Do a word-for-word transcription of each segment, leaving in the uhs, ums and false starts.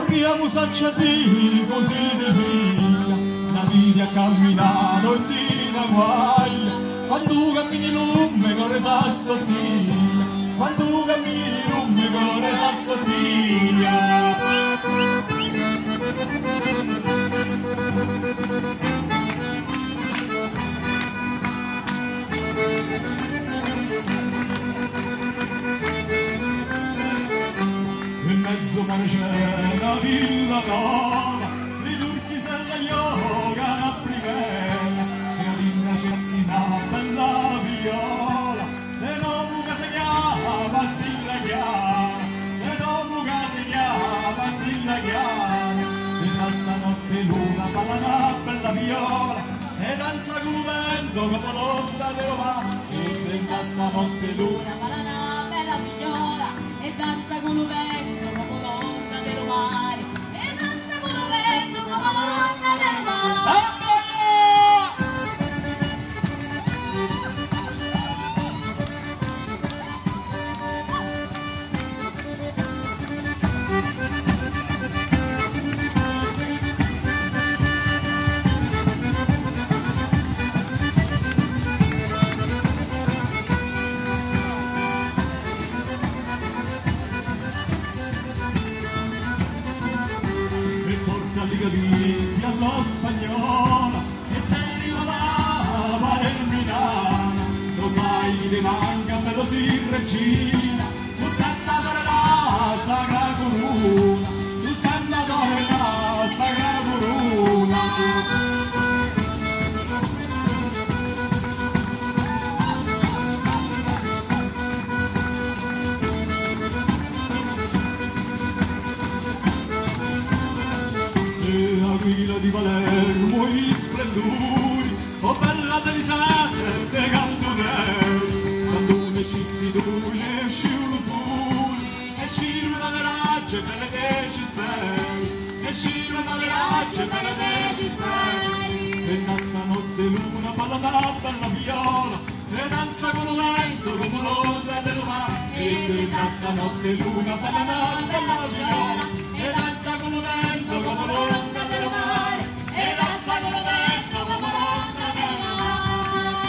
corriamo sacciatini così di via, la vita camminato in tina guaglia, quando cammini lume con le sassottine, quando cammini lume con le sassottine. In mezzo mare c'è una villa nuova, i turchi se la giocano a primera, e la villa c'è stina bella viola, e dopo che si chiama stilla chiara, e dopo che si chiama stilla chiara, e da stanotte luna parla una bella viola, e danza con il vento come l'onda del mare, e da stanotte luna parla una bella viola, e danza con il vento come l'onda del mare, e danza con il vento come l'onda del mare. Capiti allo spagnola e sei la palerminana, lo sai che ti manca me lo si regina, tu stai andando per la Sagra Corona, tu stai andando per la Sagra Corona. Guida di Palermo i splendori, oh bella delisate te cantoneri, quando ne ci si tu ne sciulo soli, e sciulo da veracce per le che ci speri, e sciulo da veracce per le che ci speri, e da stanotte luna parla da bella viola, e danza con un vento come l'onda del mare, e da stanotte luna parla da bella viola, e danza con un vento come l'onda del mare, e danza con un vento come l'onda del mare.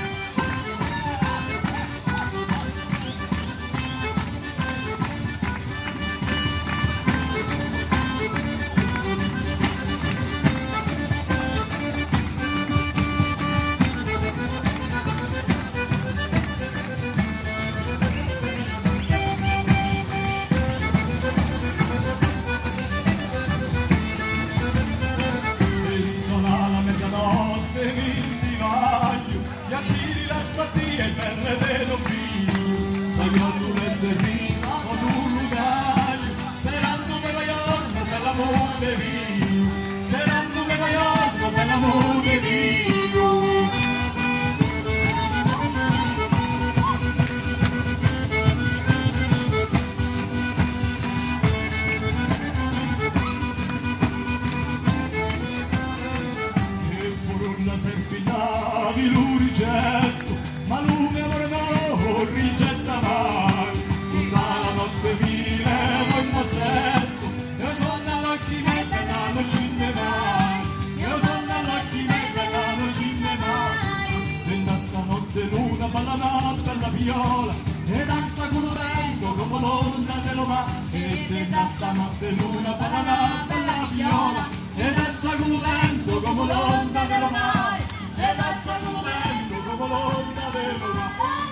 Ma lui mi non rigetta mai, tutta la notte vive poi mi assetto, io sono alla chinetta che non ci ne mai, io sono alla chinetta che non ci ne mai, e da stanotte luna balla una bella viola, e danza con un vento come l'onda del mare, e da stanotte luna balla una bella viola, e danza con un vento come l'onda del mare, e danza con un vento come l'onda del mare.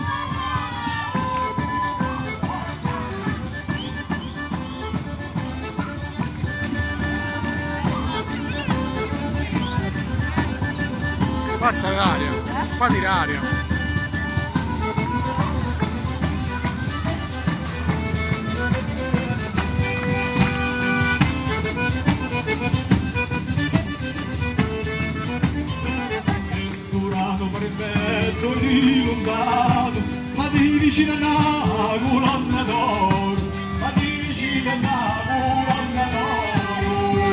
Faccia l'aria, fatti l'aria. Sturano per il petto di lontano, ma di vicino una colonna d'oro, ma di vicino una colonna d'oro.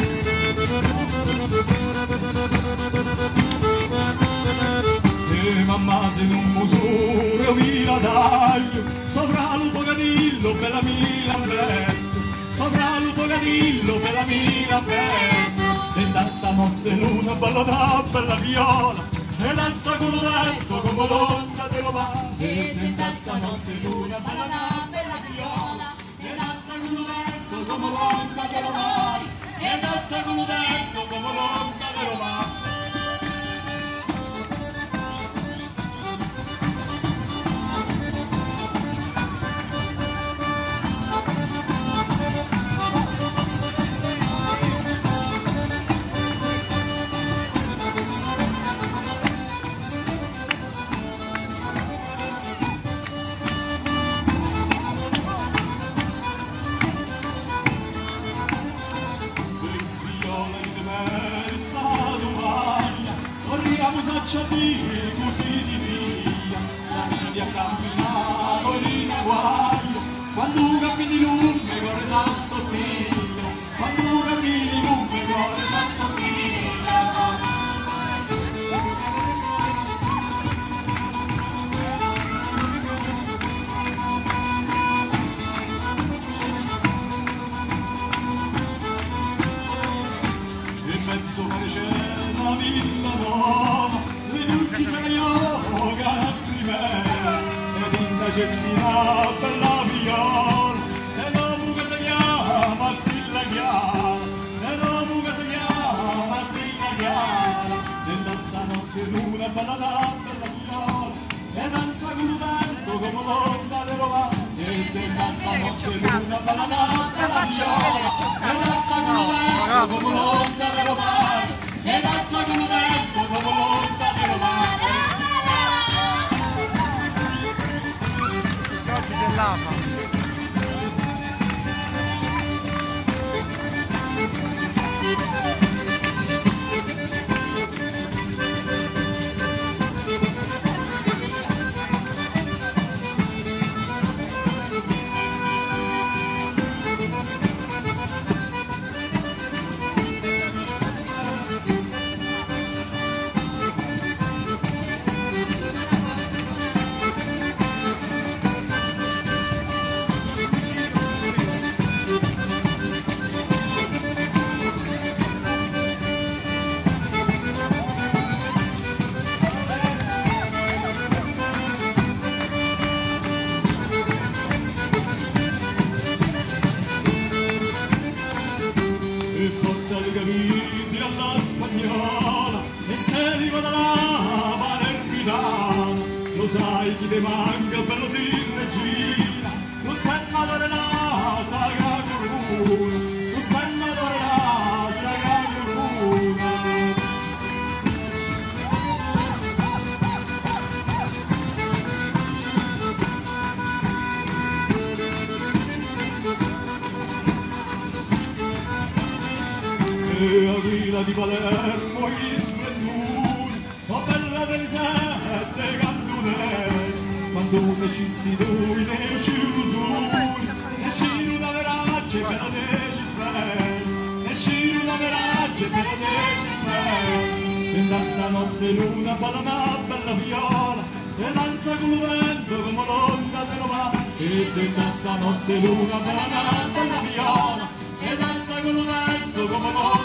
E ma ammazzo in un musuro via taglio, sopra lo pocanillo per la mila aperto, sopra lo pocanillo per la mila aperto, e da stanotte luna balla da bella viola, e danza con lo vento come l'onda dello mare, e da stanotte luna balla da bella viola, e danza con lo vento come l'onda dello mare, e danza con lo vento come l'onda dello mare. Così di via, la media cammina collina guaglio, quando cammini lungo corre sassottiglio, quando cammini lungo corre sassottiglio. In mezzo mare c'è la villa nuova, chi se yoga prima ed in la cestina per la viola e dopo che si chiama stilla chiara e dopo che si chiama stilla chiara e da stanotte luna balla per la viola e danza con il vento come l'onda dello mare e da stanotte luna balla per la viola e danza con il vento come l'onda dello mare e danza con il vento come l'onda dello mare. Lava. Lo sai chi te manca per lo si regina, lo spennatore la saga corruna, lo spennatore la saga corruna. E a villa di Palermo gli splendori, oh bella delle sette candele, quando ne ci si due ne ci usuri, e ci una veragge per la ci spera, e ci una veragge per la ci spera, e da stanotte luna balla una bella viola, e danza con il vento come l'onda dello mare, e da stanotte luna balla una bella viola, e danza con il vento come l'onda